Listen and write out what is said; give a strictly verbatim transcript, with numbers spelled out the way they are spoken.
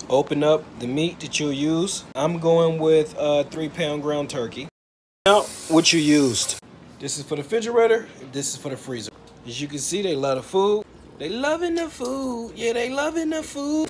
Open up the meat that you'll use. I'm going with a three pound ground turkey. Now, what you used. This is for the refrigerator, this is for the freezer. As you can see, they love the food. They loving the food. Yeah, they loving the food.